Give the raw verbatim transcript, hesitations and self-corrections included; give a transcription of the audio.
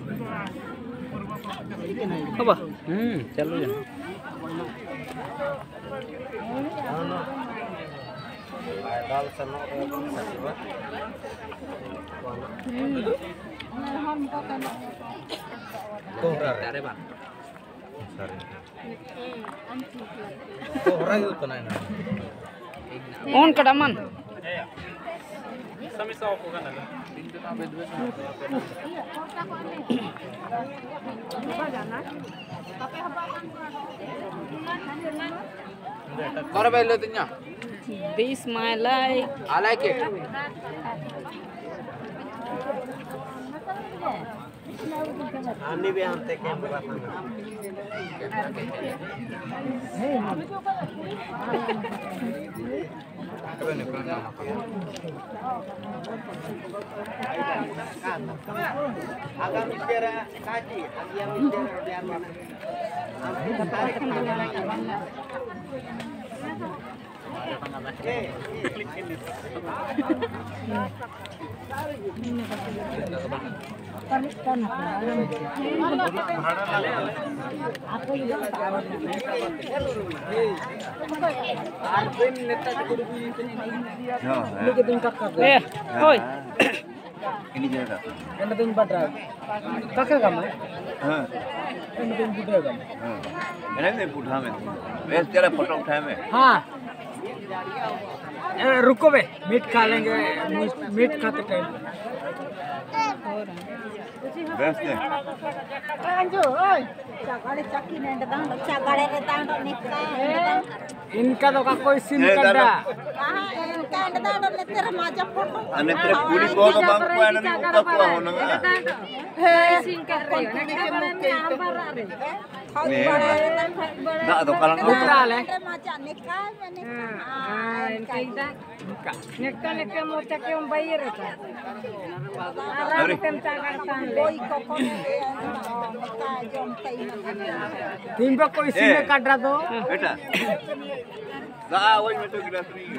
apa hmm chalo ya दाल सनो सचिवा कोहरा रे बा सॉरी कोहरा ही उतना है ना on kadaman समीसा को का ना दिन दिन आबे दुबे कर बेलो तिन्या this my life I like it आने भी आते camera agak mikir kaji, agak mikir biar mana. eh hoy ini jaga Yang penting pada kakak kamu, हाँ yang penting budaya kamu. हाँ मैंने नहीं पूछा मैं वैसे तेरा फोटो उठाया मैं हाँ, रुको बे, मीट खा लेंगे, मीट खाते टाइम. वैसे Anjo, oi. Cakare caki ne datang, cakare datang dok nikah. इनका तो का कोई सीन ये कर रहा. Ah, inkah datang dok neter remaja foto. अने तेरे पूरी को तो बांग को आने नहीं मुक्का को होना का ना तो कलंग Putra le. Remaja nikah, nikah. nekka nekka mo take um bayar ta अरे Boy koko nikah jom tay na. इनका कोई सीन कर रहा तो. बेटा दा वही मैं तो गिरा